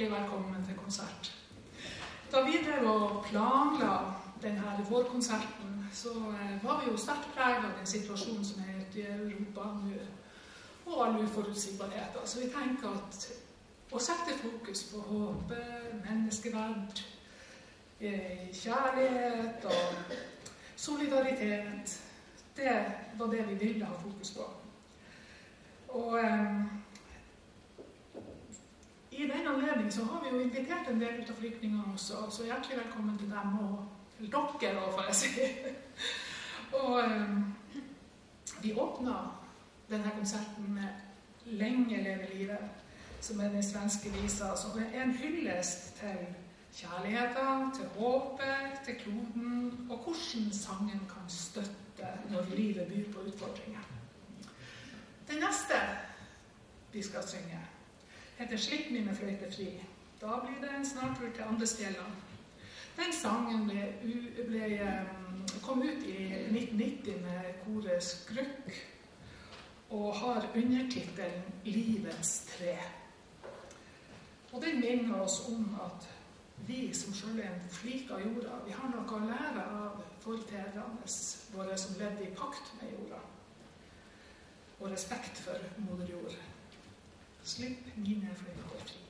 hjertelig velkommen til konsert. Da vi drev og planla denne vårkonserten, så var vi jo sterkt preget av den situasjonen som er ute i Europa nå, og alle uforutsigbarheter. Så vi tenker at å sette fokus på håp, menneskeverd, kjærlighet og solidaritet, det var det vi ville ha fokus på. Og i den anledning så har vi jo invitert en del ut av flyktningene også, så hjertelig velkommen til dem og til dere, får jeg si. Og vi åpnet denne konserten med Lenge leve livet, som er den svenske visa, som er en hyllest til kjærligheten, til håpet, til kloden, og hvordan sangen kan støtte når livet byr på utfordringer. Den neste vi skal synge heter Slipp mine fløyter fri. Da blir det en snartur til Andesfjellene. Den sangen kom ut i 1990 med koret Skrukk, og har undertittelen Livets tre. Og den minner oss om at vi som selv er en flik av jorda, vi har noe å lære av forfedrene våre som levde i pakt med jorda, og respekt for moder jord. Slipp mine fløyter fri.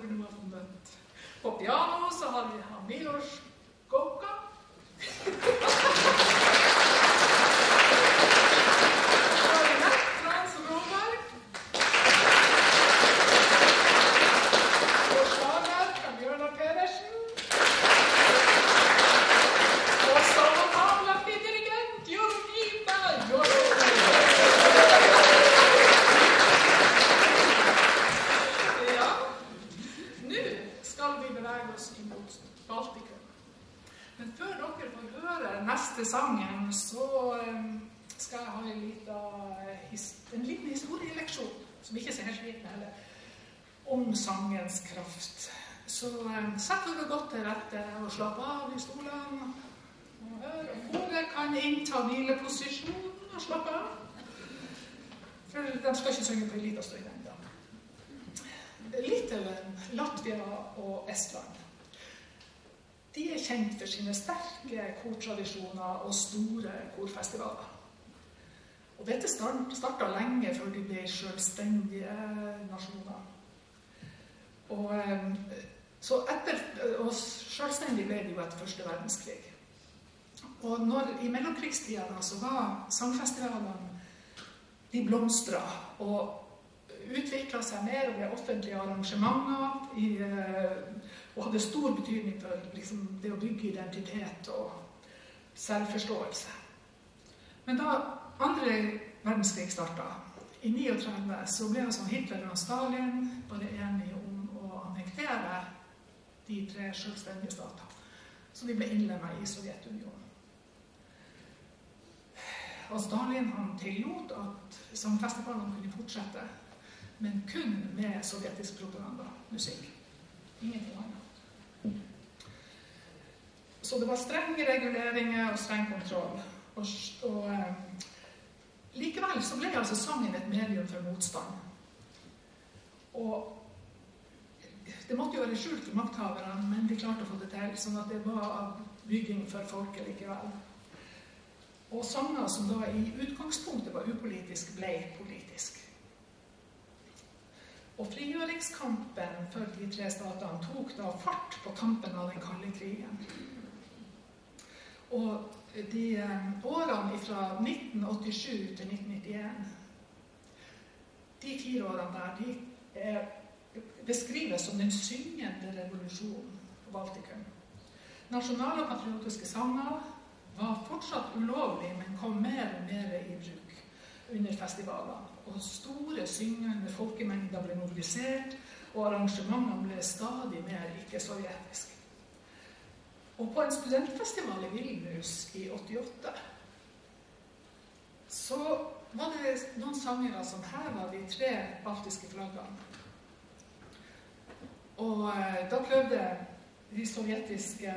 burde man få møtt. På piano så har vi Milos Gokka. Sangen, så skal jeg ha en liten historieleksjon, som ikke er så helt liten heller, om sangens kraft. Så sett dere godt til rette og slapp av i stolene. Og hør, og hodet kan innta hvileposisjon og slappe av. For de skal ikke synge på en liten stund enda. Litauen, Latvia og Estland. De er kjent for sine sterke kortradisjoner og store korfestivaler. Og dette startet lenge før de ble selvstendige nasjoner. Og selvstendig ble de jo etter første verdenskrig. Og i mellomkrigstiden så var sangfestivalene, de blomstret og utviklet seg mer og ble offentlige arrangementer og hadde stor betydning for liksom, det å bygge identitet og selvforståelse. Men da andre verdenskrig startet, i 1939, så ble altså Hitler og Stalin bare enige om å annektere de 3 selvstendige stater. Så de ble innlemmet i Sovjetunionen. Og Stalin han tillot at sangfestivalene kunne fortsette, men kun med sovjetisk propaganda, musikk. Ingenting annet. Så det var strenge reguleringer og streng kontroll. Likevel så ble altså sangen et medium for motstand. Og det måtte jo være skjult for makthaverne, men de klarte å få det til, sånn at det var bygging for folket likevel. Og sanger som da i utgangspunktet var upolitisk, ble politisk. Og frigjøringskampen for de 3 statene tok da fart på tampen av den kalde krigen. Og de årene fra 1987 til 1991, de 4 årene der, de beskrives som den syngende revolusjonen på Baltikum. Nasjonale og patriotiske sanger var fortsatt ulovlig, men kom mer og mer i bruk under festivalene. Og store syngende folkemengder ble mobilisert, og arrangementene ble stadig mer ikke-sovjetisk. Og på en studentfestival i Vilnius i 88, så var det noen sangere som hevet de 3 baltiske flaggene. Og da prøvde de sovjetiske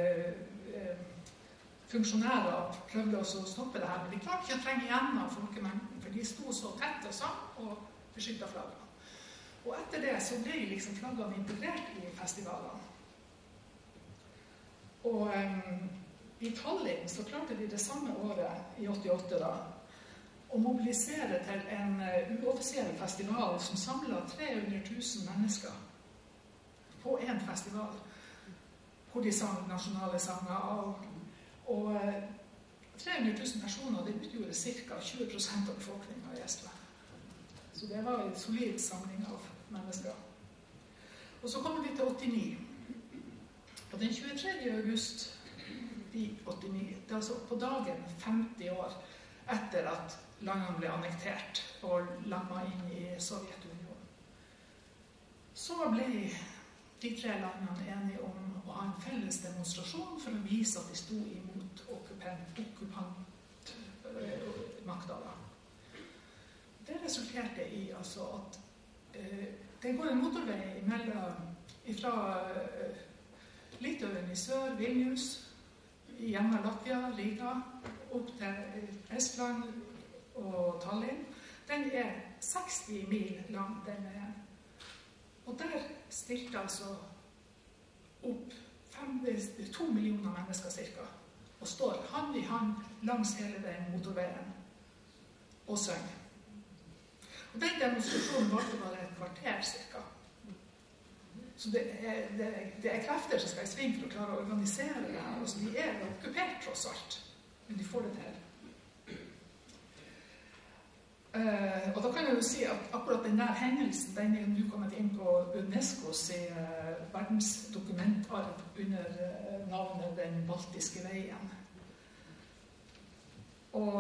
funksjonærer prøvde også å stoppe det her, men de klarte ikke å trenge igjen av folkemengden, for de sto så tett og sang og beskyttet flaggene. Og etter det så ble liksom flaggene integrert i festivalene. Og i Tallinn så klarte de det samme året, i 88 da, å mobilisere til en uoffisiell festival som samlet 300 000 mennesker på en festival, hvor de sang nasjonale sanger. Og 300 000 personer, det utgjorde ca. 20% av befolkningen i Estland. Så det var en solid samling av mennesker. Og så kommer vi til 89. Og den 23. august i 89, det er altså på dagen 50 år etter at landene ble annektert og lammet inn i Sovjetunionen, så ble de 3 landene enige om å ha en felles demonstrasjon for å vise at de sto imot okkupantmakta. Det resulterte i altså at det går en motorvei fra Litauen i sør, Vilnius, gjennom Latvia, Riga, opp til Estland og Tallinn. Den er 60 mil lang, den veien. Og der stilte altså opp 2 millioner mennesker cirka, og står hand i hand langs hele den motorveien og synger. Og den demonstrasjonen varte bare et kvarter cirka. Så det er krefter som skal i sving for å klare å organisere det her. Altså, de er okkupert tross alt, men de får det til. Og da kan jeg jo si at akkurat denne hendelsen, den er nå kommet inn på UNESCOs verdensdokumentarv under navnet Den baltiske veien. Og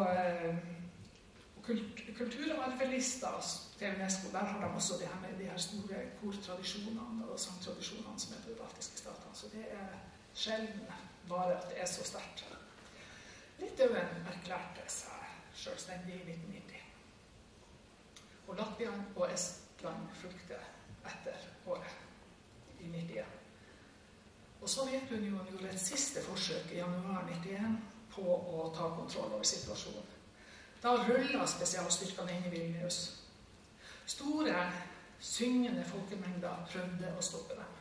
kulturarvelista til UNESCO, der har de også de her store kortradisjonene og sangtradisjonene som er på de baltiske statene. Så det er sjelden bare at det er så sterkt. Litauen erklærte seg selvstendig i 1990. Og Latvia og Estland fulgte etter året i 91. Og Sovjetunionen gjorde et siste forsøk i januar 91 på å ta kontroll over situasjonen. Da rullet spesialstyrkene inn i Vilnius. Store, syngende folkemengder prøvde å stoppe dem.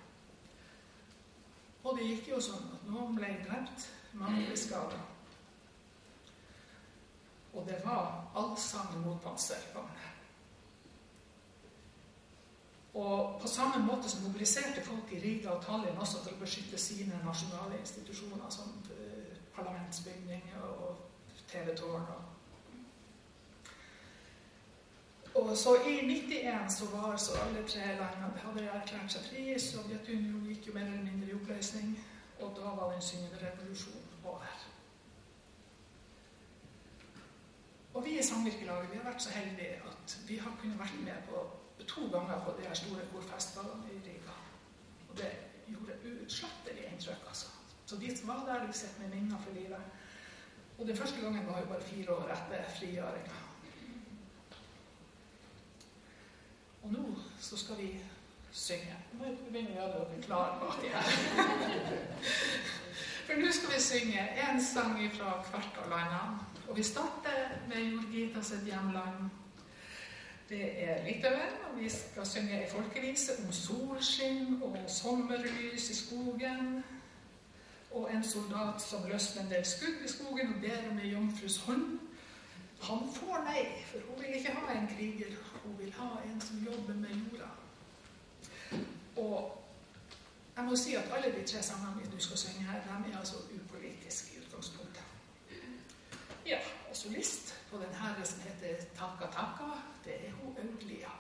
Og det gikk jo sånn at noen ble drept, mange ble skadet. Og det var allsang mot panservogner. Og på samme måte som mobiliserte folk i Riga og Tallinn også til å beskytte sine nasjonale institusjoner som parlamentsbygninger og TV-tårn. Og så i 91 så var så alle tre landene hadde erklært seg fri. Sovjetunionen gikk jo mer eller mindre i oppløsning, og da var den syngende revolusjonen over. Og vi i Samvirkelaget, vi har vært så heldige at vi har kunnet vært med på 2 ganger på de her store korfestivalene i Riga. Og det gjorde utslettelig inntrykk, altså. Så de som var der, de sett med minner for livet. Og den første gangen var jo bare 4 år etter frigjøringen. Og nå så skal vi synge. Nå må vi begynne å gjøre dere klar bak det her. For nå skal vi synge en sang fra hvert av landene. Og vi starter med Jurgita sitt hjemland. Det er Litauen, og vi skal synge en folkevise om solskinn og sommerlys i skogen. Og en soldat som løsner en del skudd i skogen og ber om en jomfrus hånd. Han får nei, for hun vil ikke ha en kriger. Hun vil ha en som jobber med jorda. Og jeg må si at alle de 3 sangene du skal synge her, de er altså upolitiske i utgangspunktet. Ja, og solist på den her som heter Taka Taka, det er hun Audlia.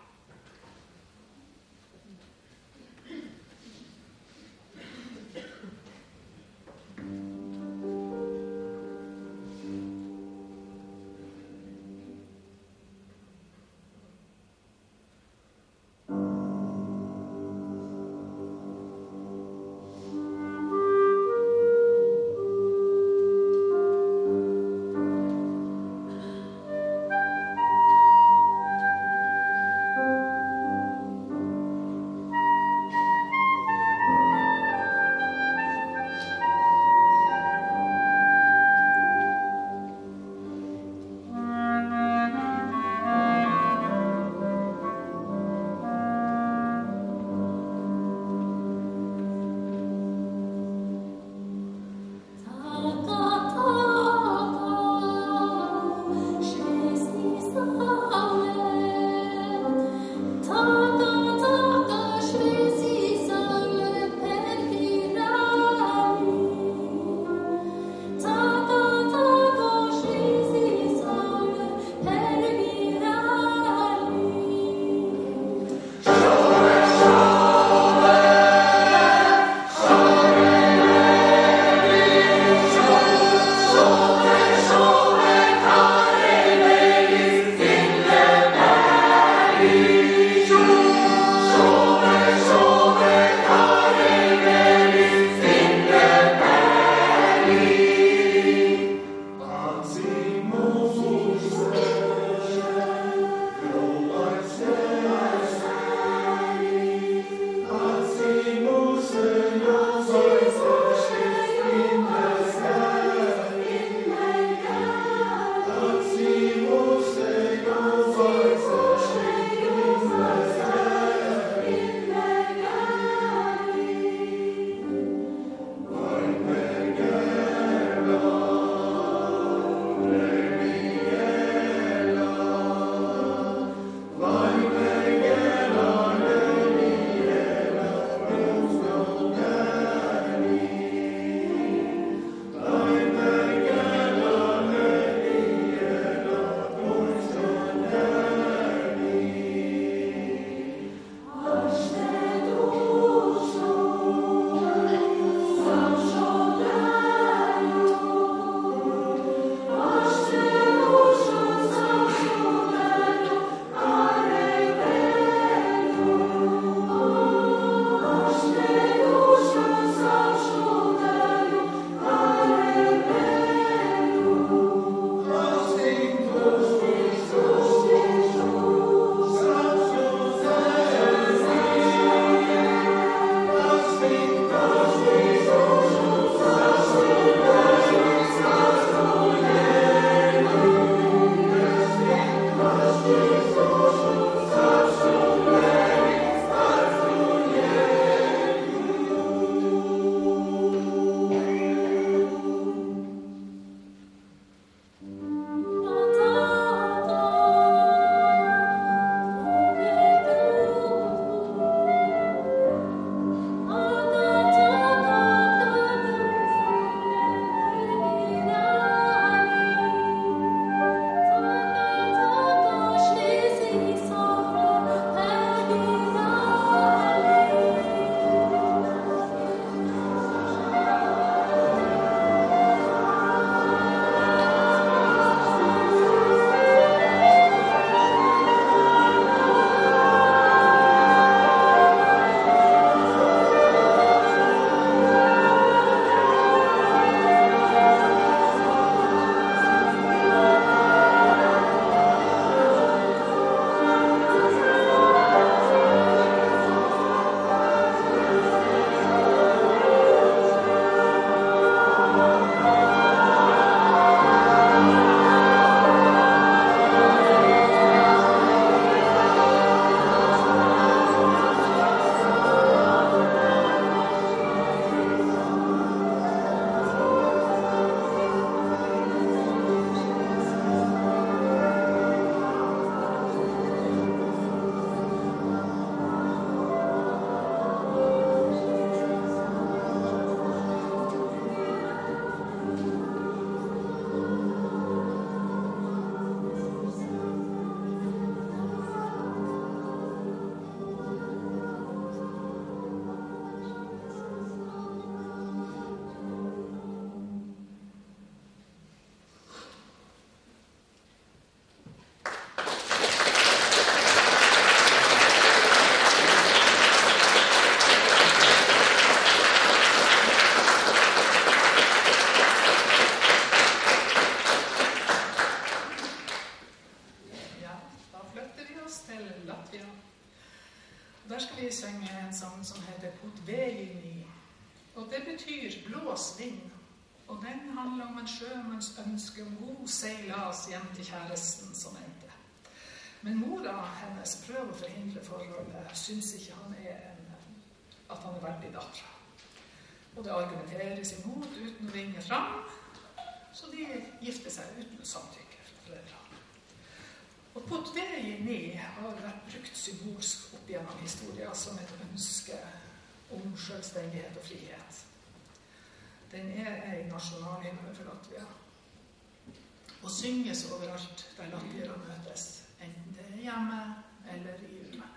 Veini. Og det betyr blås vind. Og den handler om en sjømanns ønske om god seilas hjem til kjæresten som endte. Men mora hennes prøver å forhindre forholdet, synes ikke at han er verdig dattera. Og det argumenteres imot uten å vinge fram, så de gifter seg uten samtykke fra foreldrene. Og Potveini har vært brukt symbolsk opp gjennom historien som et ønske om selvstendighet og frihet. Den er en nasjonalhymne for Latvia, og synges overalt der latviere møtes, enten det er hjemme eller i utlandet.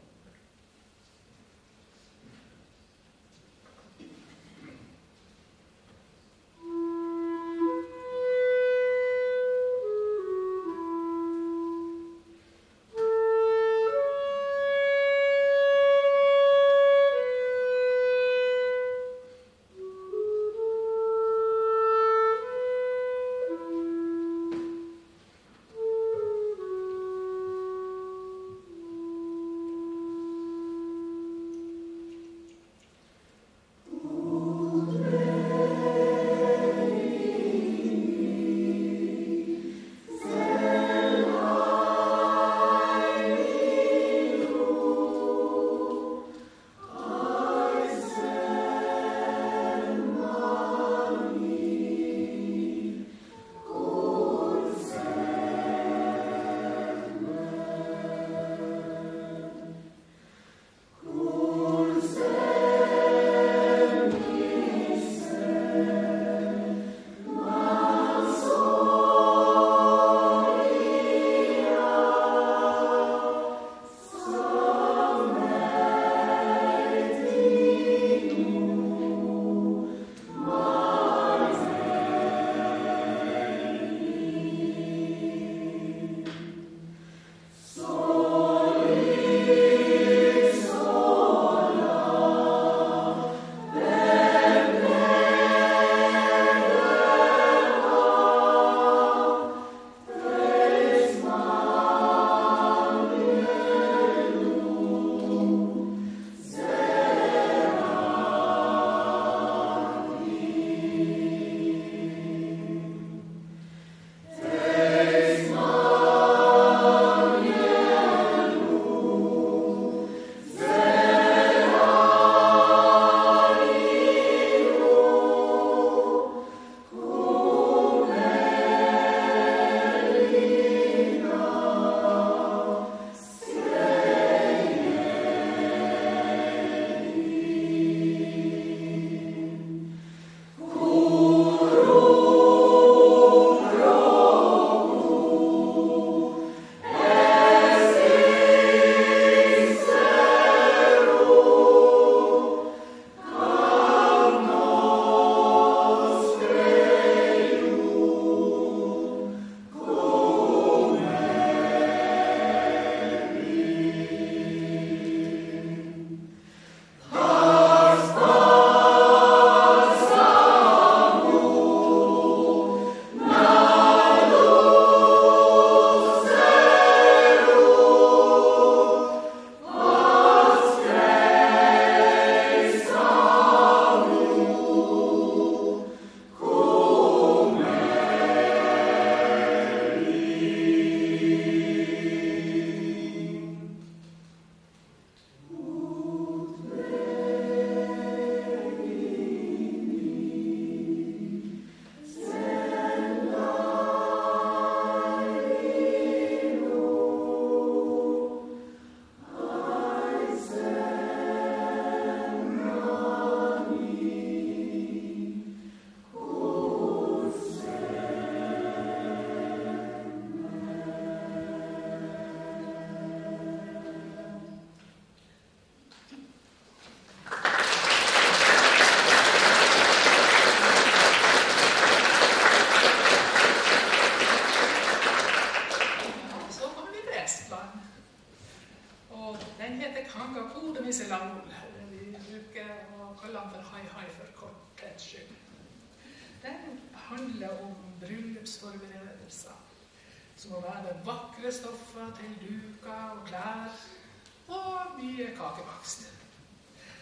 handler om bryllupsforberedelser, som må være vakre stoffer til duker og klær, og mye kakebakst.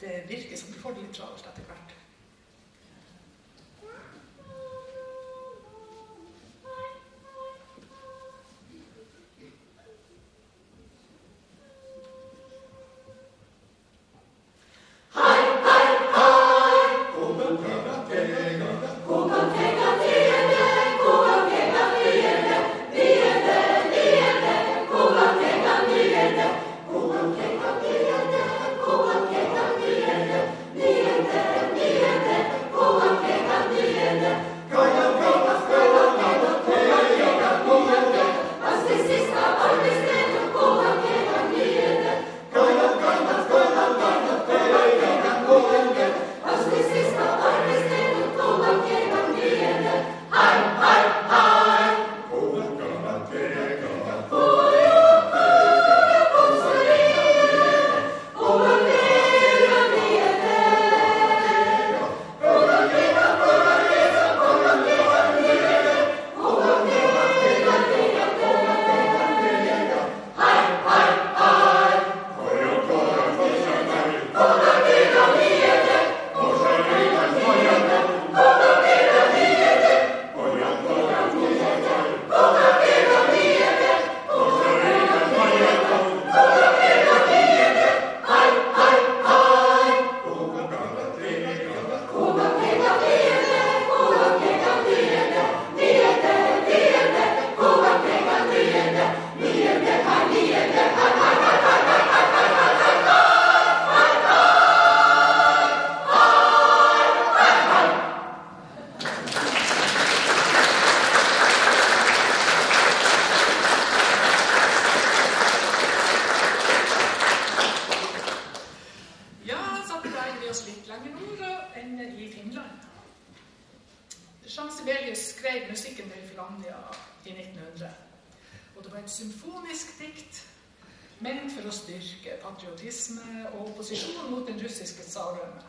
det virker som de får det litt travelt etter hvert. Jean Sibelius skrev musikken til Finlandia i 1900. Og det var et symfonisk dikt ment for å styrke patriotisme og opposisjon mot den russiske tsardømme.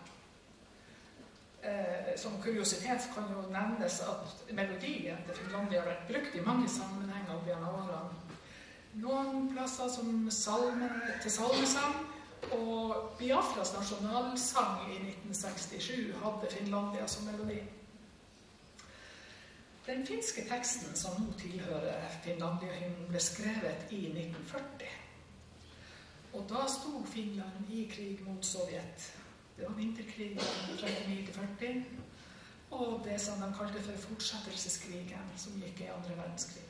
Som kuriositet kan jo nevnes at melodien til Finlandia har vært brukt i mange sammenhenger opp gjennom årene. Noen plasser som til salmesang, og Biafras nasjonalsang i 1967 hadde Finlandia som melodi. Den finske teksten som nå tilhører Finlandia-hymnen ble skrevet i 1940. Og da sto Finland i krig mot Sovjet. Det var vinterkrigen fra 1939-40, og det som de kalte for fortsettelseskrigen, som gikk i andre verdenskrig.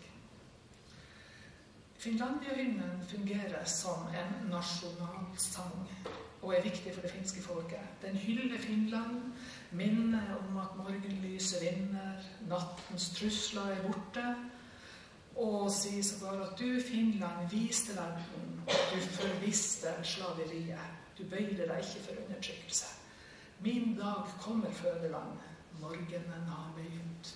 Finlandia-hymnen fungerer som en nasjonalsang, og er viktig for det finske folket. Den hyller Finland, minner om at morgenlyset vinner, nattens trusler er borte, og sier så bare at du, Finland, viste verden, du forviste slaveriet. Du bøyde deg ikke for undertrykkelse. Min dag kommer, fødeland. Morgenen har begynt.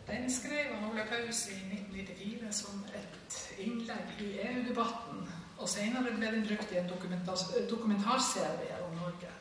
Den skrev Ole Paus i 1994 som et innlegg i EU-debatten, og senere ble den brukt i en dokumentarserie om Norge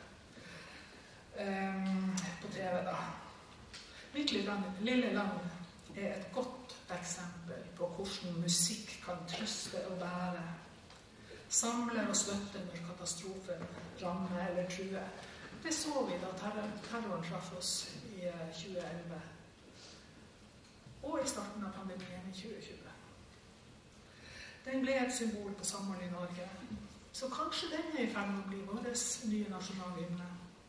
på TV da. Mitt lille land er et godt eksempel på hvordan musikk kan trøste og bære, samle og støtte når katastrofen rammer eller truer. Det så vi da terroren traff oss i 2011, og i starten av pandemien i 2020. Den ble et symbol på samhold i Norge, så kanskje den er i ferd med å bli vår nye nasjonale hymne.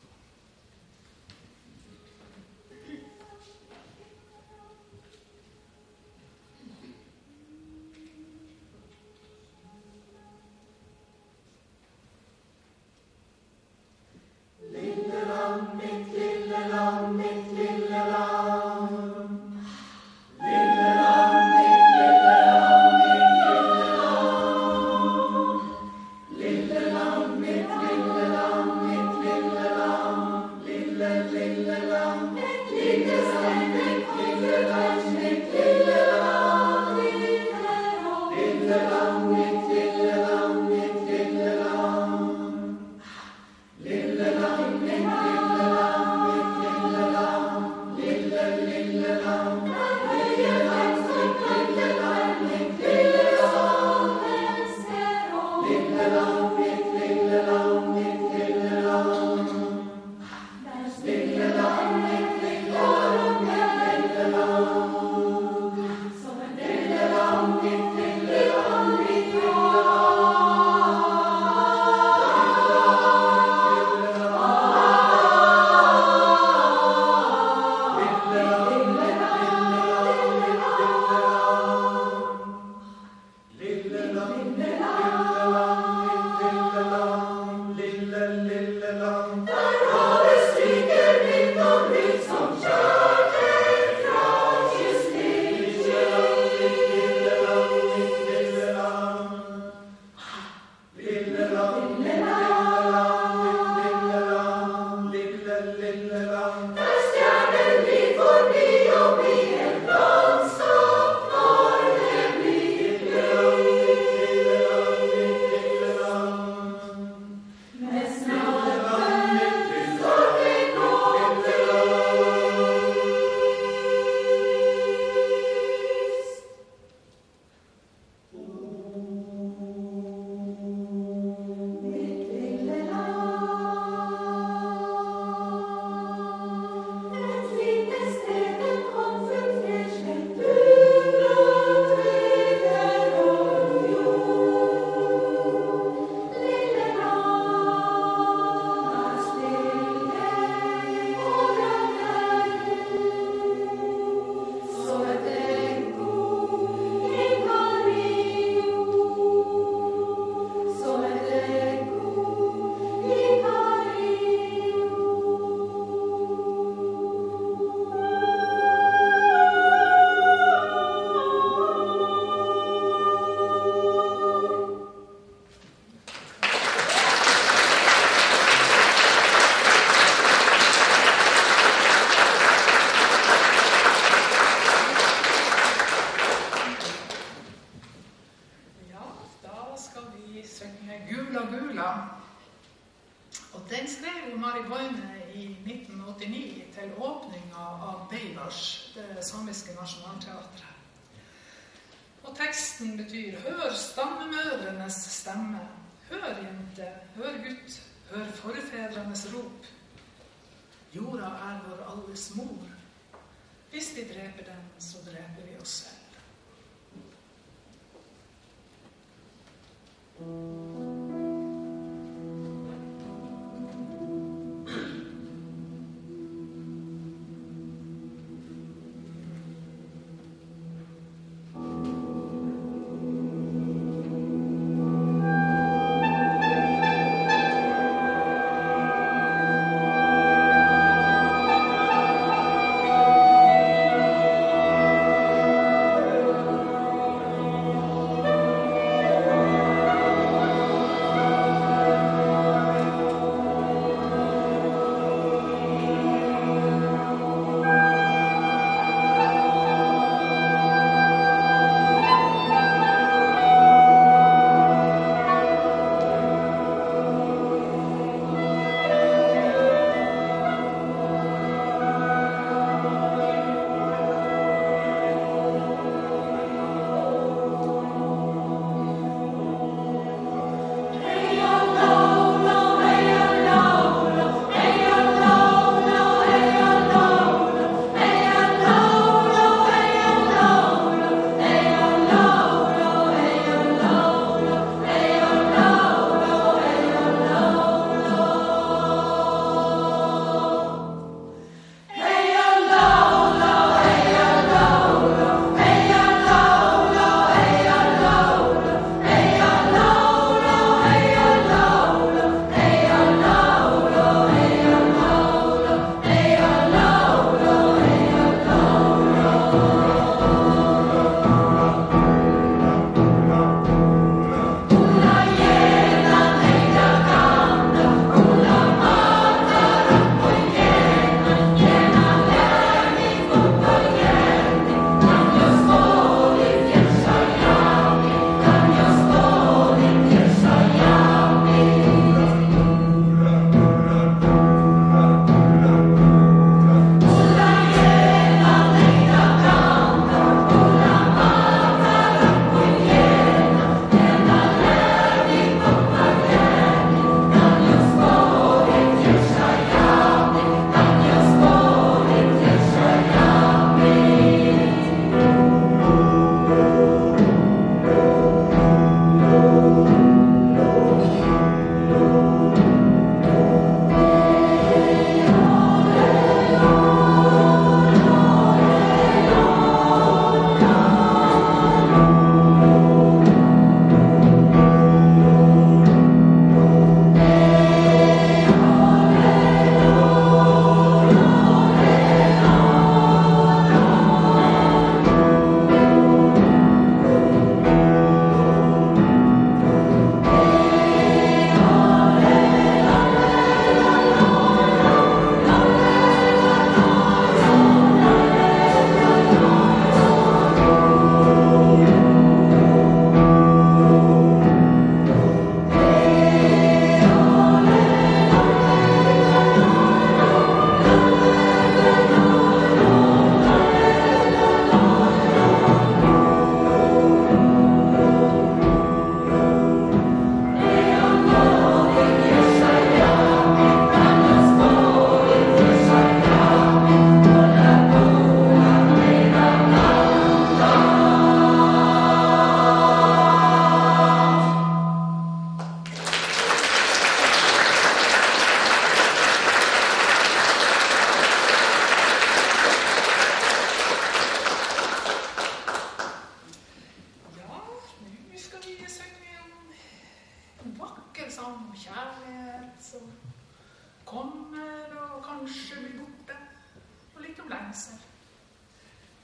Det samiske nasjonalteatret. Og teksten betyr: hør stammemødrenes stemme, hør jente, hør gutt, hør forfedrenes rop. Jorda er vår alles mor. Hvis vi dreper den, så dreper vi oss selv.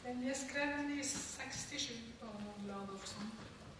Den er skrevet i 67 av Ladolfsson.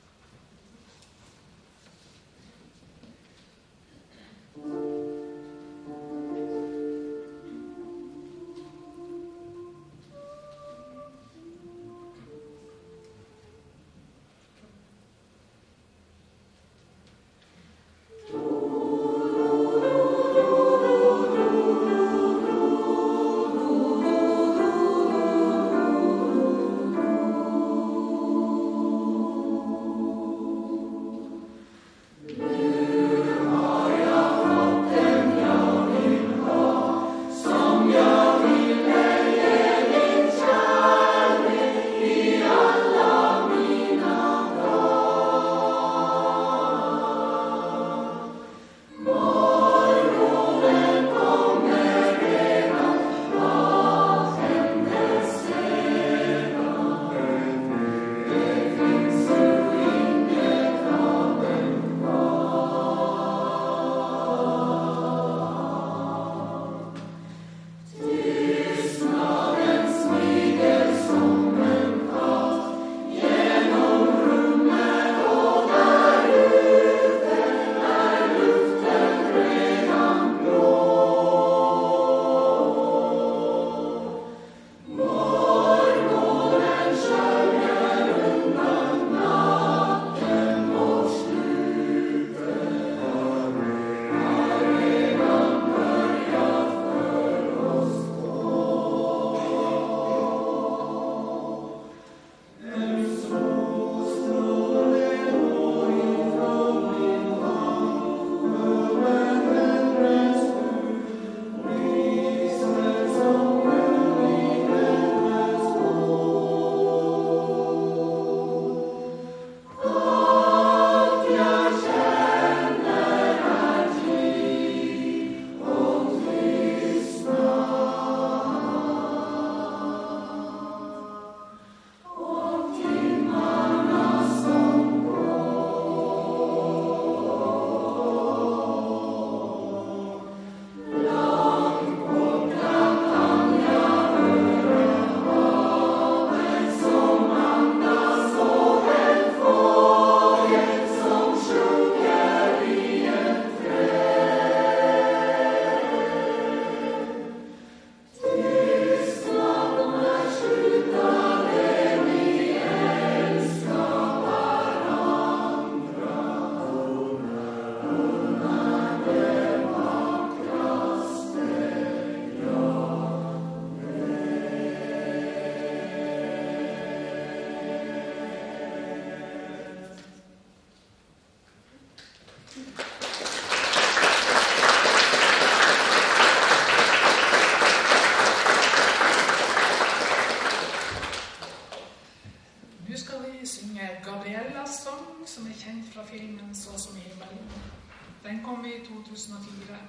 Den kom i 2004.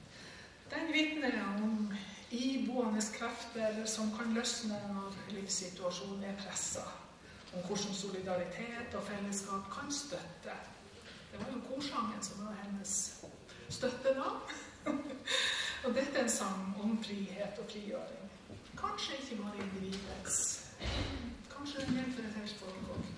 Den vitner om iboende krefter som kan løsne når livssituasjonen er presset. Om hvordan solidaritet og fellesskap kan støtte. Det var jo korsangen som var hennes støttenavn. Og dette er en sang om frihet og frigjøring. Kanskje ikke bare individets. Kanskje den hjelper et helt folk også.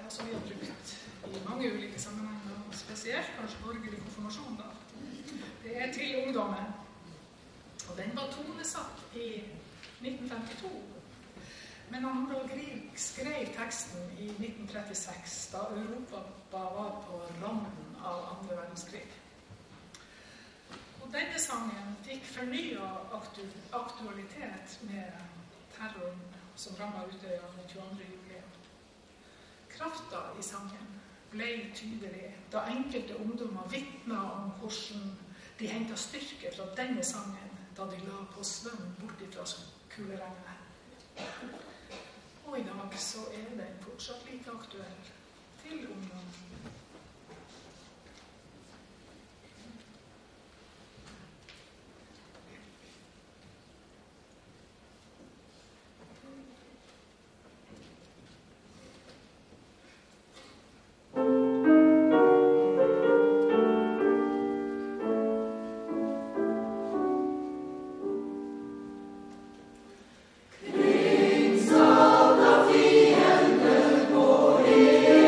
som vi har brukt i mange ulike sammenhenger, og spesielt kanskje borgerlig konfirmasjon da. Det er til ungdommen, og den var tonesatt i 1952. Men Harald Grieg skrev teksten i 1936, da Europa var på randen av andre verdenskrig. Og denne sangen fikk fornyet aktualitet med terroren som rammet Utøya den 22. juli. Krafta i sangen ble tydelig da enkelte ungdommer vittnet om hvordan de hentet styrke fra denne sangen da de la på svøm bort fra kuleregnet. Og i dag så er den fortsatt like aktuell til ungdom. Kring salta fiender går i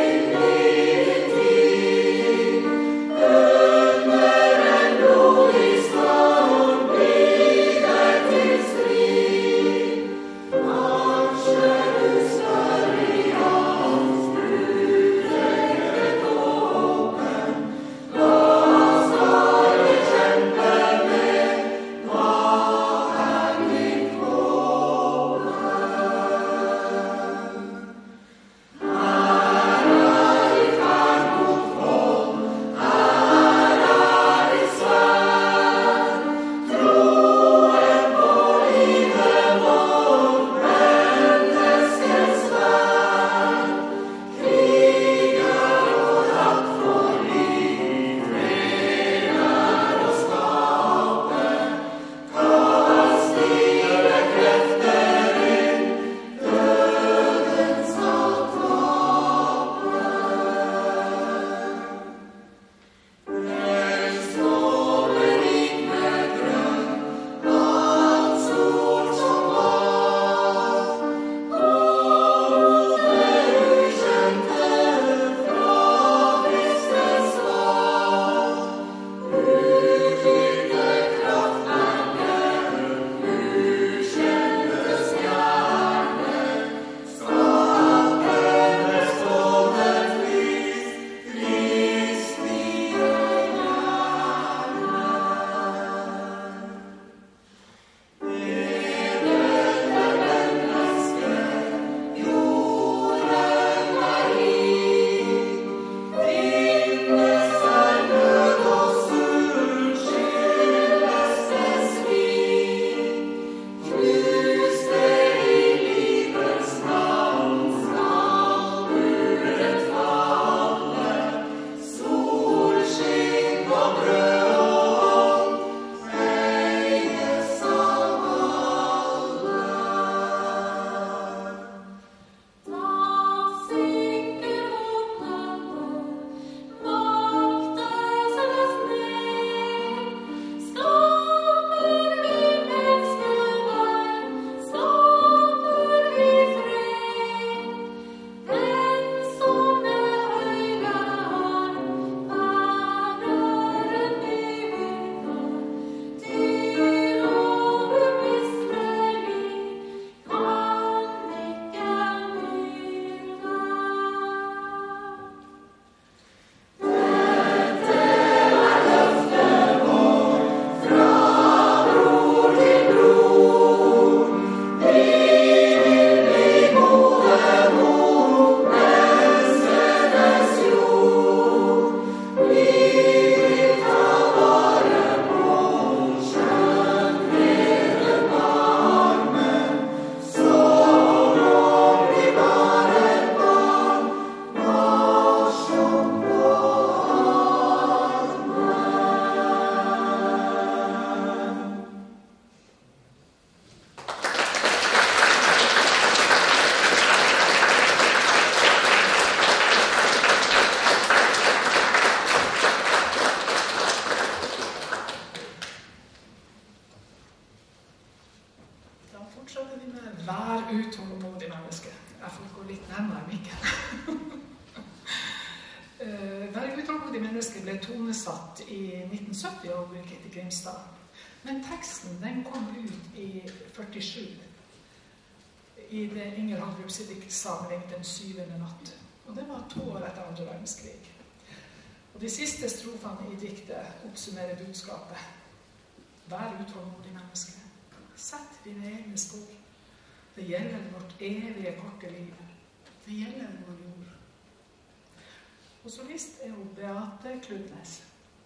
mangfoldige mennesker ble tonesatt i 1970 av Birgitte Grimstad. Men teksten den kom ut i 47 i det Inger Hagerups diktsamling Den syvende natt. Og det var 2 år etter andre verdenskrig. Og de siste strofene i diktet oppsummerer budskapet. Vær utålmodig menneske. Sett dine egne spor. Det gjelder vårt evige korte liv. Det gjelder vår jord. Og solist er hun Beate Kludnes.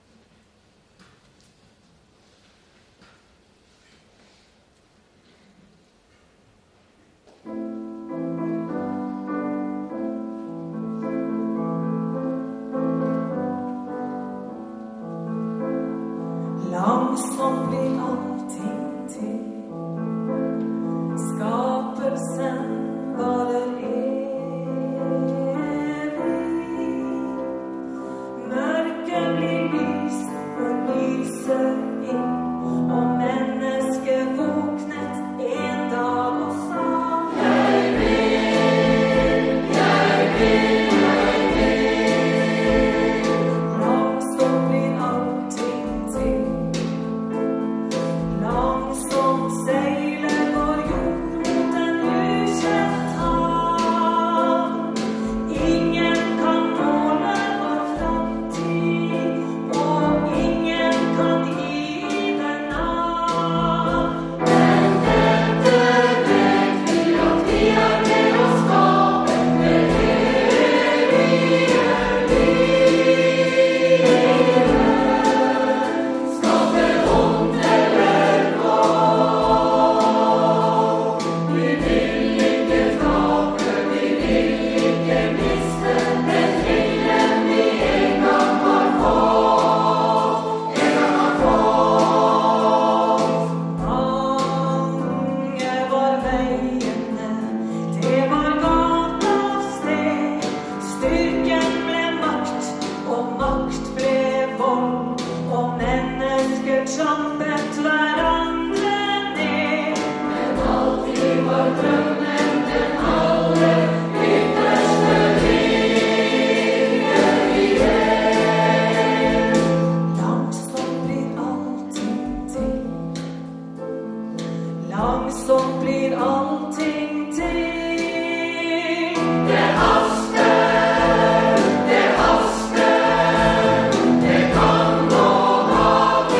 Langsomt blir allting til. Skapelsen varer evig. Mørket blir lys og lyser inn. Og mennesket våknet en dag og sa: Jeg vil, jeg vil, jeg vil. Langsomt blir allting til. Langsomt seiler vår jord mot en ukjent hav. Ingen kan måle vår framtid, og ingen kan gi den navn. Men dette vet vi at vi er med å skape det evige livet. Skape vondt eller godt. Vi vil ikke tape, vi vil ikke miste det trillen vi en gang har fått. Mange var veiene, det var galt av sted. Styrken ble makt, og makt ble vold. Og mennesker trampet hverandre ned. Men alltid var drømmen den aller ytterste frigjørighet. Langsomt blir allting til. Langsomt blir allting til. Det haster, det haster. Det kan nå ha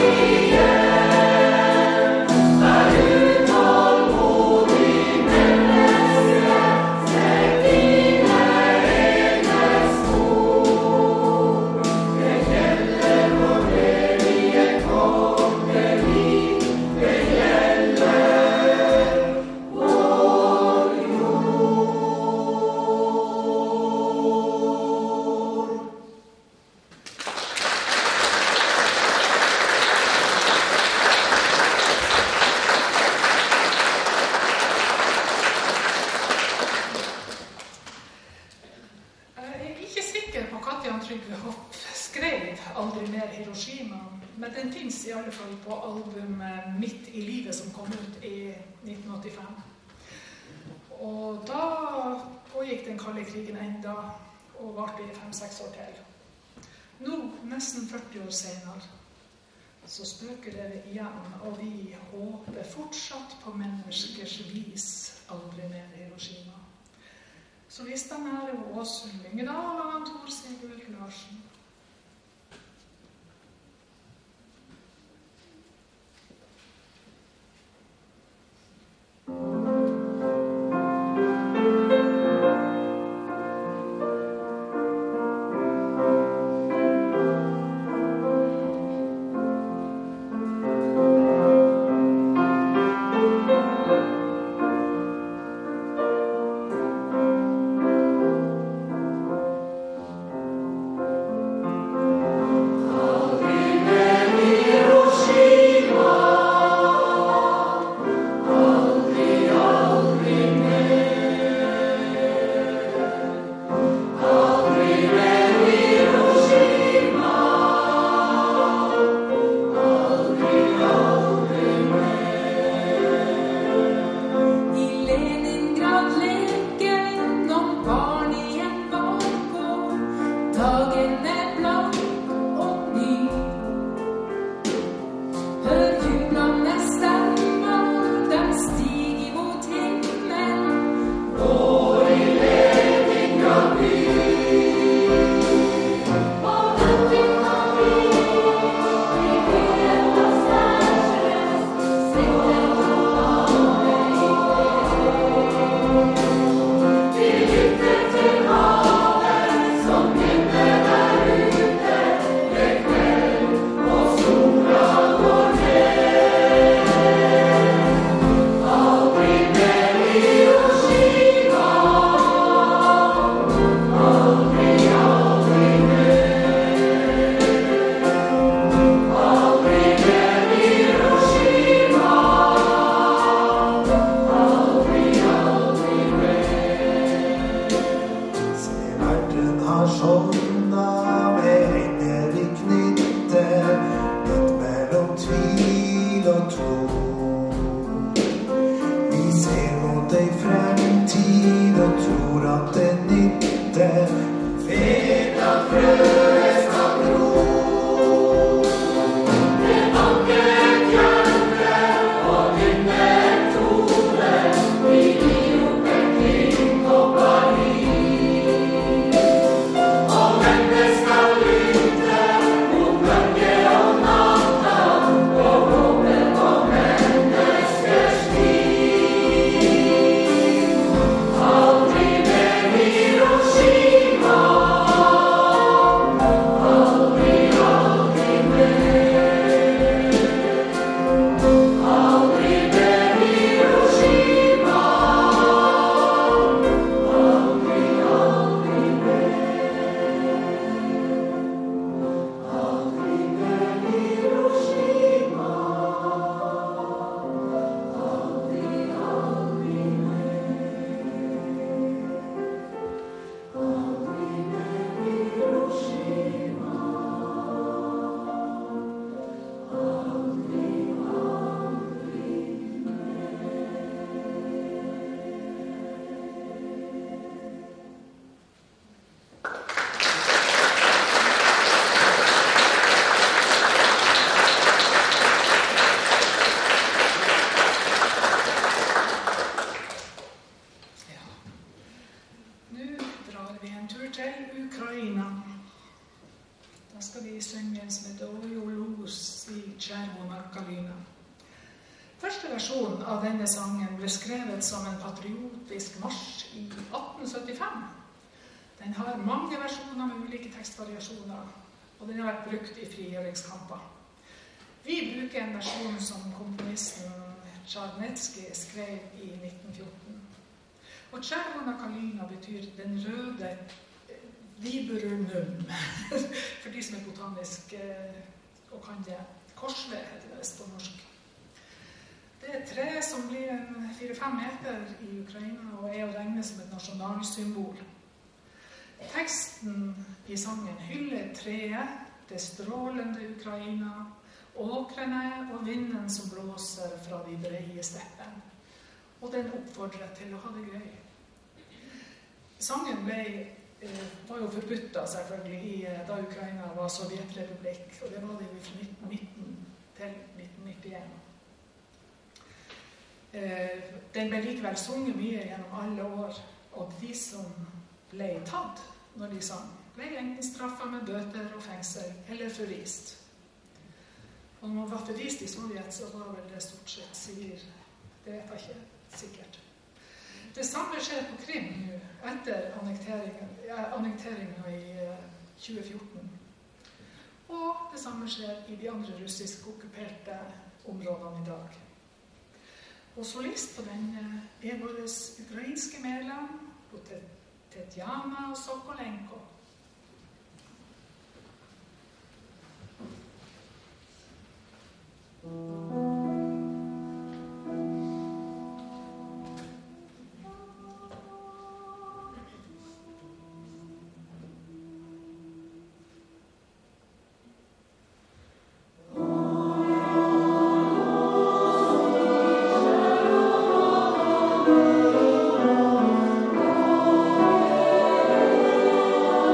igjen. Vær utålmodig, menneske. Sett dine egne spor. Det gjelder vår evige korte liv. Det gjelder vår jord. Jeg er ikke sikker på Katja Trygve Hopp skrev Aldri mer Hiroshima, men den finnes i alle fall på albumet Midt i livet som kom ut i 1985. Og da pågikk den kalde krigen enda og varte i 5-6 år til. Nå, nesten 40 år senere, så spøker det igjen, og vi håper fortsatt på menneskers vis aldri mer Hiroshima. Så listene er Åsund Lyngedal og Tor Sigurd Larsen. Dagen er blank skal vi synge en som heter Ojolos i Chervona Kalina. Første versjon av denne sangen ble skrevet som en patriotisk marsj i 1875. Den har mange versjoner med ulike tekstvariasjoner, og den har vært brukt i frigjøringskamper. Vi bruker en versjon som komponisten Czarnecki skrev i 1914. Og Chervona Kalina betyr den røde viburnum, for de som er botanisk og kan det. Korsved heter det på norsk. Det er et tre som blir 4-5 meter i Ukraina og er å regne som et nasjonalsymbol. Teksten i sangen hyller treet, det strålende Ukraina, åkrene og vinden som blåser fra de breie steppen. Og den oppfordrer til å ha det gøy. Sangen var jo forbudt da, selvfølgelig, da Ukraina var Sovjetrepublikk, og det var det jo fra 1919 til 1991. Den ble likevel sunget mye gjennom alle år, og de som ble tatt når de sang, ble enten straffet med bøter og fengsel, eller forvist. Og når man var forvist i Sovjet, så var vel det stort sett sivil. Det vet jeg ikke sikkert. Det samme skjer på Krim nå, etter annekteringen i 2014. Og det samme skjer i de andre russisk okkuperte områdene i dag. Og solist på den er våre ukrainske medlem, Tetjana Sokolenko. Oh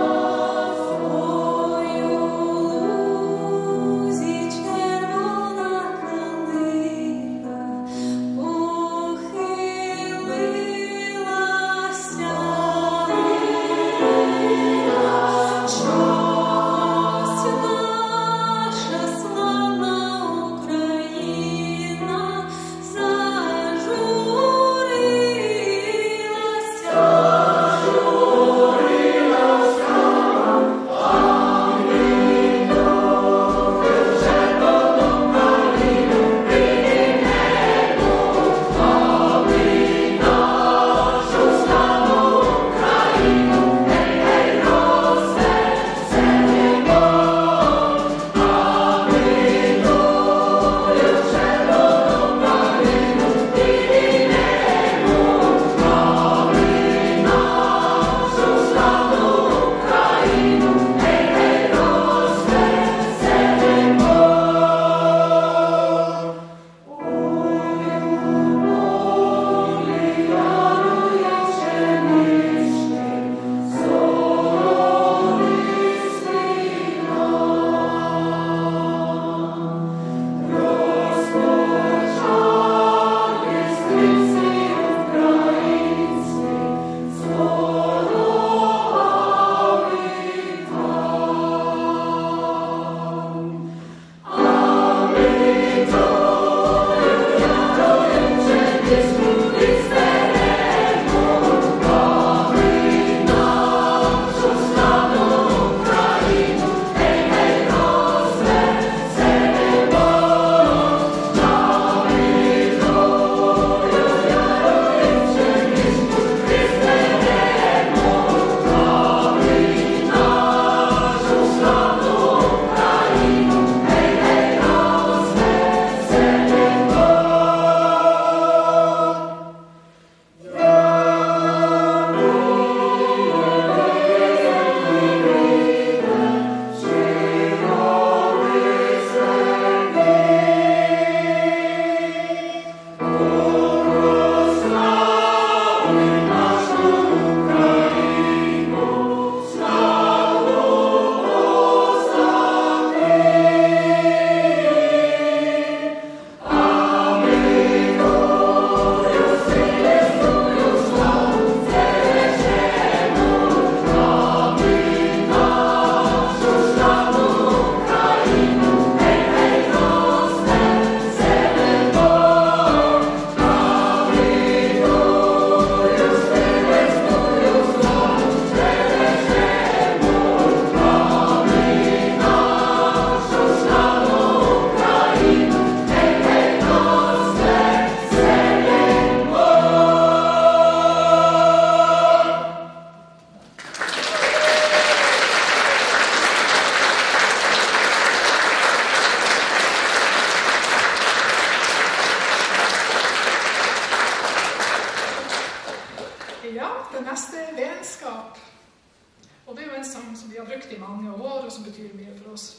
betyr mye for oss.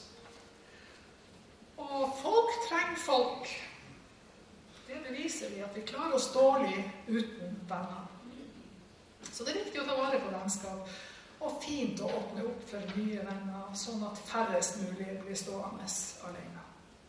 Og folk trenger folk. Det beviser vi at vi klarer oss dårlig uten venner. Så det er viktig å ta vare på vennskap, og fint å åpne opp for nye venner, sånn at færrest mulig blir stående alene.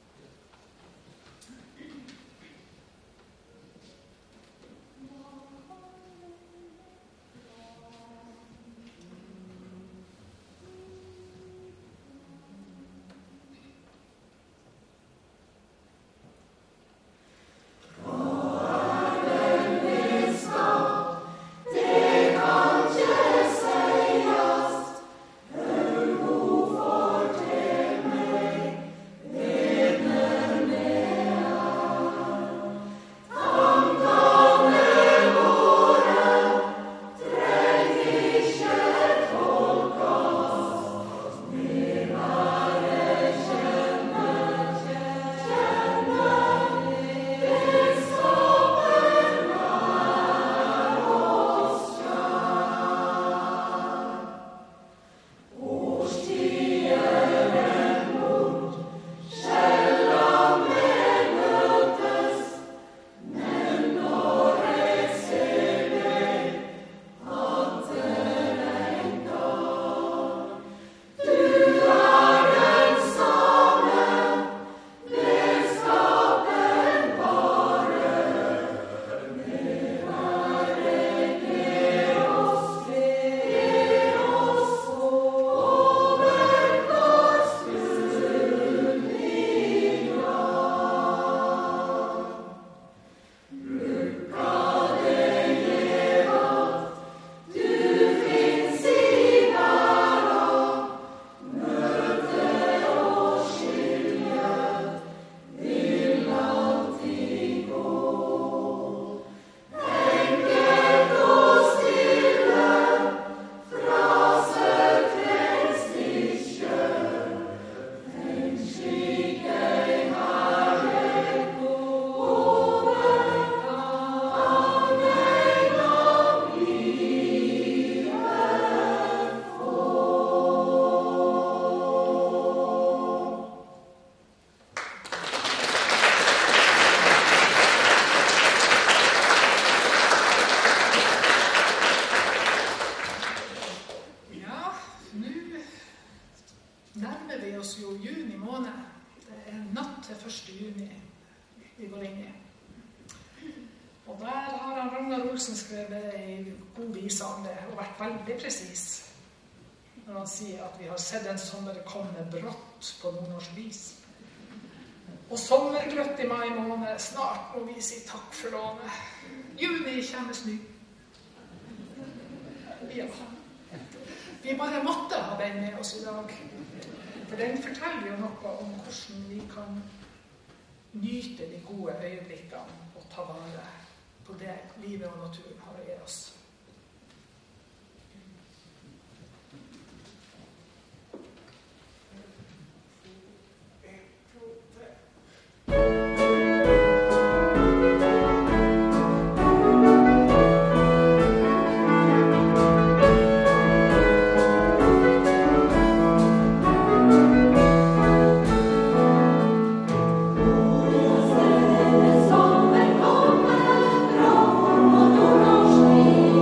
Skrevet en god vise om det, og vært veldig presis når han sier at vi har sett en sommer komme brått på nordnorsk vis. Og sommergløtt i mai måned, snart må vi si takk for lånet. Juni kommer snø. Ja. Vi bare måtte ha den med oss i dag, for den forteller jo noe om hvordan vi kan nyte de gode øyeblikkene og ta vare på det livet og naturen har å gi oss. Sommer kommer, brått på nordnorsk vis.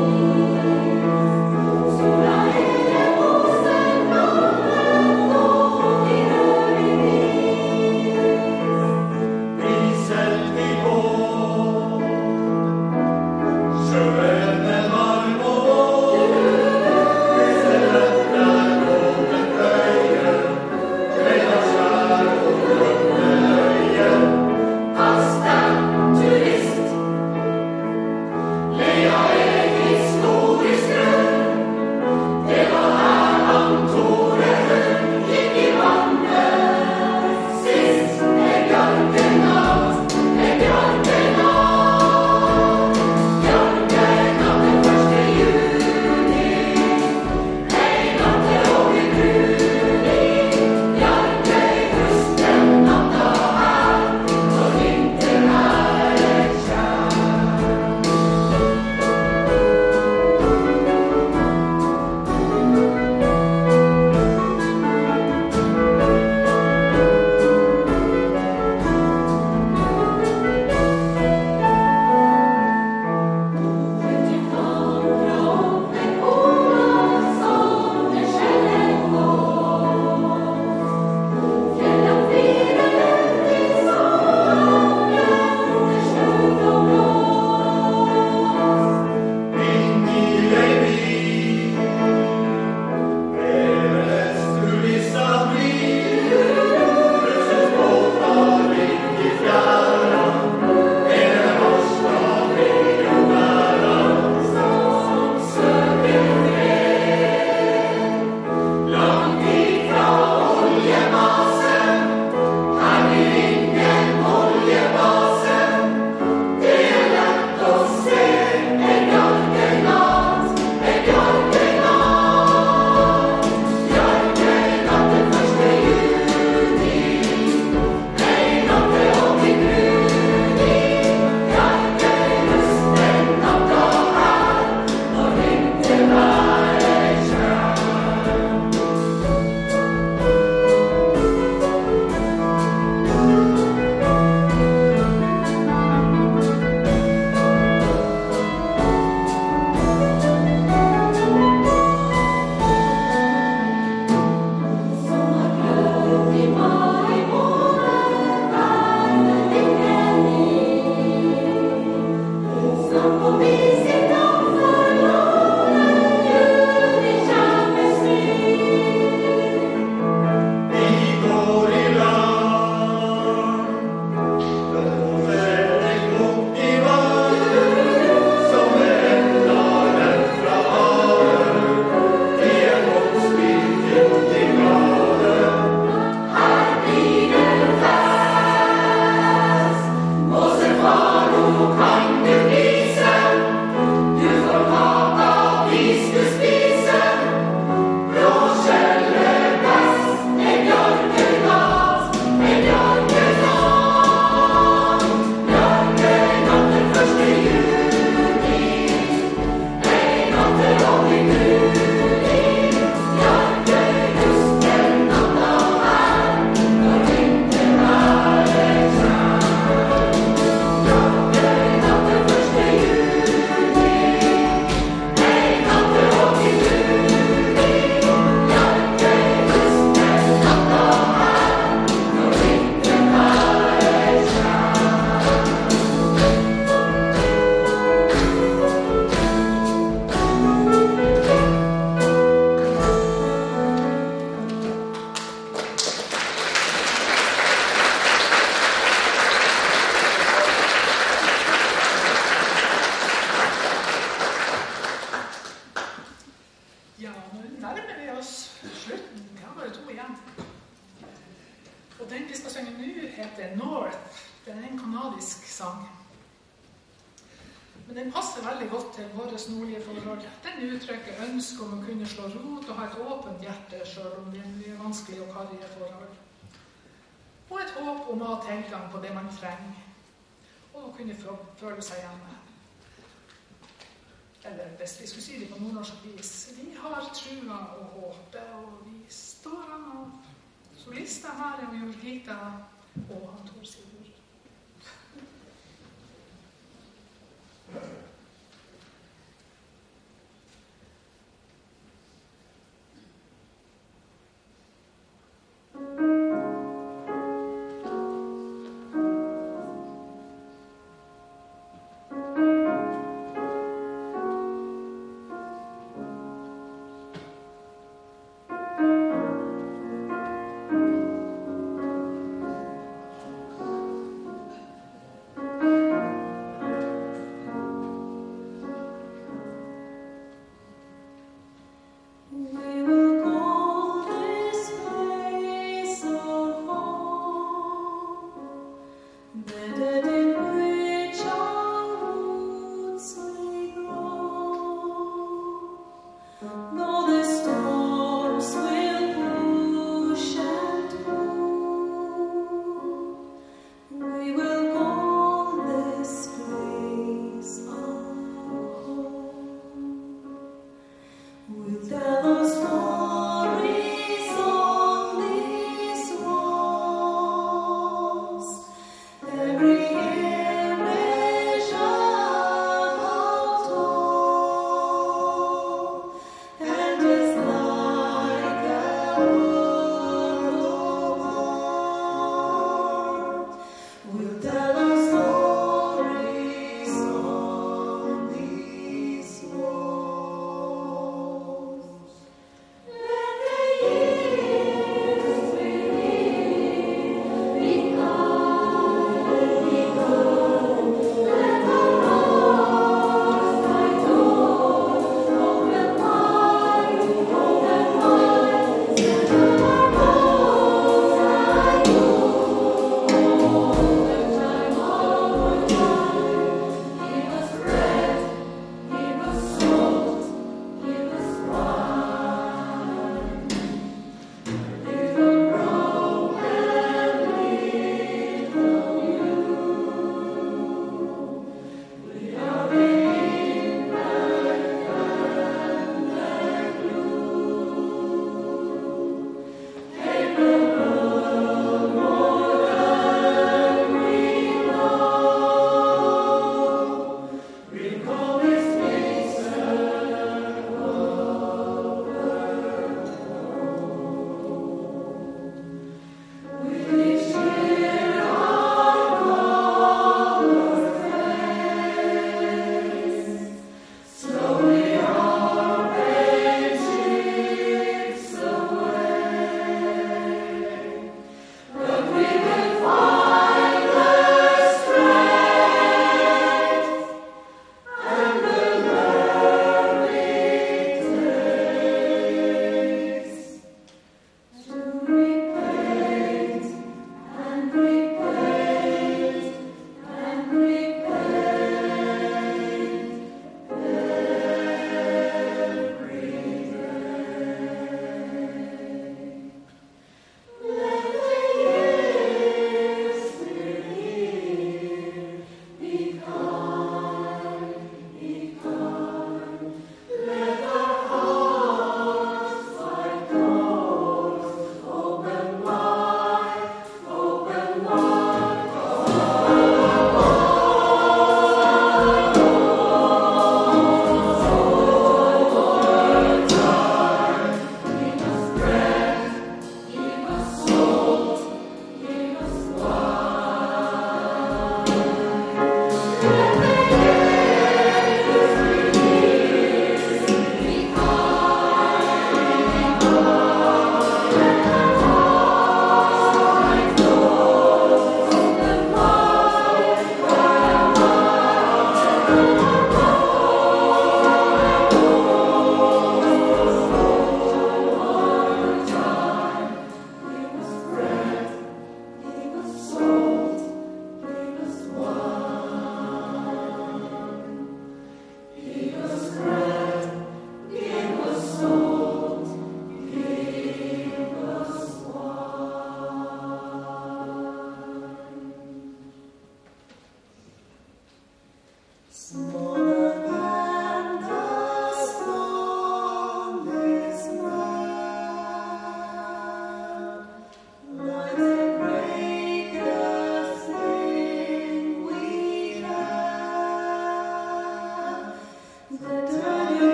heter North. Det er en kanadisk sang. Men den passer veldig godt til våre nordlige forhold. Den uttrykker ønske om å kunne slå rot og ha et åpent hjerte, selv om det er vanskelig og karrige forhold. Og et håp om å ha tilgang på det man trenger, og å kunne føle seg hjemme. Eller hvis vi skulle si det på nordnorsk vis, vi har trua og håpet, og vi står an av solister her, og Jørgita og han Tor Sigurd.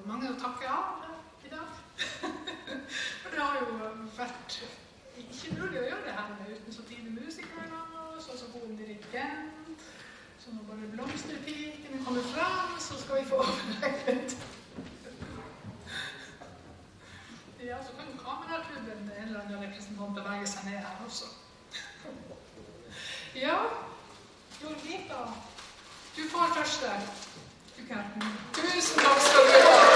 mange å takke av i dag. For det har jo vært ikke mulig å gjøre det her uten så fine musikere, sånn som god dirigent, så når bare blomsterpikene kommer frem, så skal vi få overlegget. Ja, så kan jo kameraklubben en eller annen representant bevege seg ned her også. Ja, Jolita, du får første. Tusen takk skal du ha.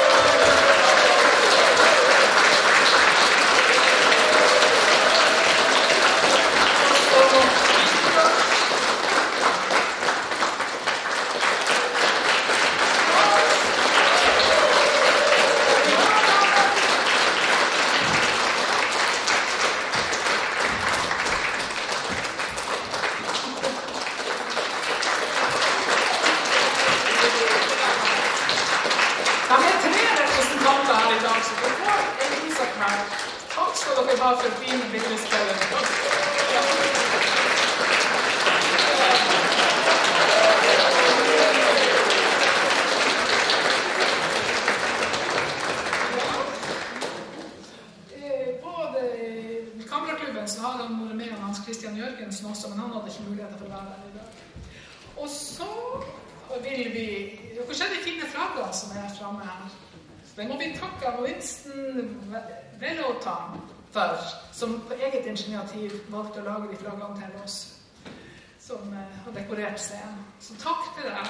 Valgte å lage de flaggene til oss som har dekorert scenen. Så takk til deg.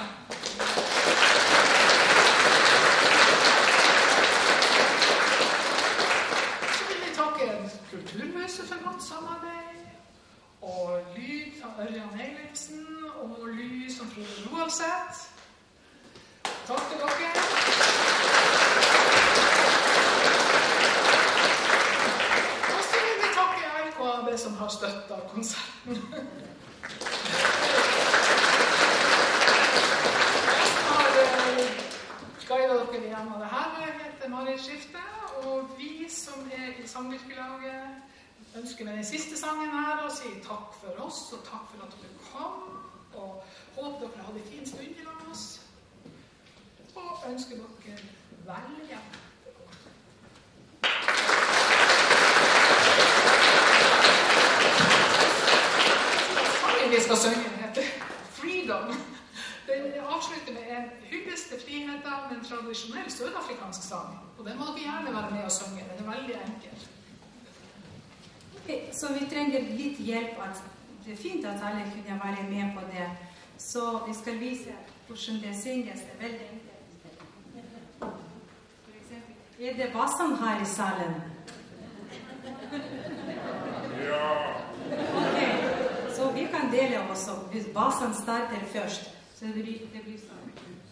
Så vil vi takke Kulturhuset for godt samarbeid, og lyd fra Ørjan Eilertsen, og lyd som Frode Roaldseth. Takk til dere. Som har støttet konserten. Jeg har guidet dere igjennom det her. Jeg heter Marit Skifte, og vi som i samvirkelaget ønsker med den siste sangen her å si takk for oss, og takk for at dere kom, og håper dere hadde en fin stund i lag med oss, og ønsker dere vel hjem. Vi skal synge, den heter Freedom. Den avslutter med en hyggest til friheten med en tradisjonell sørafrikansk sang. Og den må dere gjerne være med å synge. Den veldig enkel. Okay, så vi trenger litt hjelp. Det fint at alle kunne være med på det. Så vi skal vise hvordan det synges. Det veldig enkelt. For eksempel, det bassan her i salen? Ja. Okay. Så vi kan dele også, hvis basen starter først. Så det blir sånn.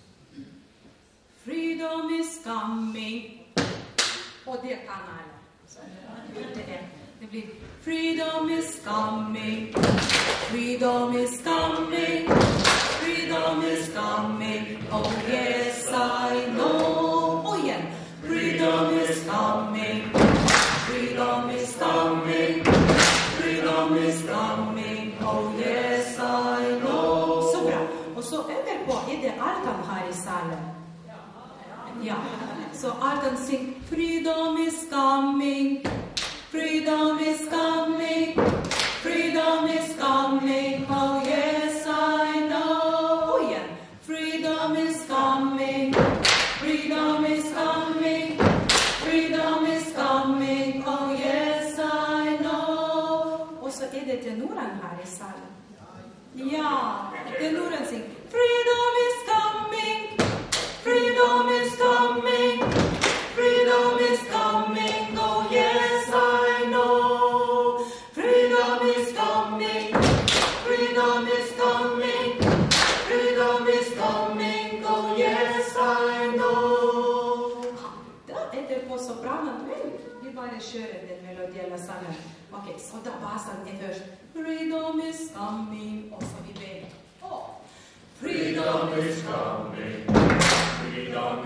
Freedom is coming. Og det kan alle. Så det blir Freedom is coming. Freedom is coming. Freedom is coming. Oh yes, I know. Og igjen. Freedom is coming. Freedom is coming. Freedom is coming. Oh yes, I know. Så bra. Og så etterpå det Artan her i salen. Ja. Så Artan synger Freedom is coming. Freedom is coming. Freedom is coming. Oh yes, I know. Og igjen. Freedom is coming. Freedom is coming. Freedom is coming. Oh yes, I know. Og så det tenoren her i salen. Ja, tenoren synger Freedom is coming. Freedom is coming. Freedom is coming. Oh yes, I know. Freedom is coming. Freedom is coming. Freedom is coming. Oh yes, I know. Da etterpå sopranen, vi bare kjører den melodien sammen. Ok, så da basen først. Freedom is coming. Og så vi ber. Freedom is coming. Freedom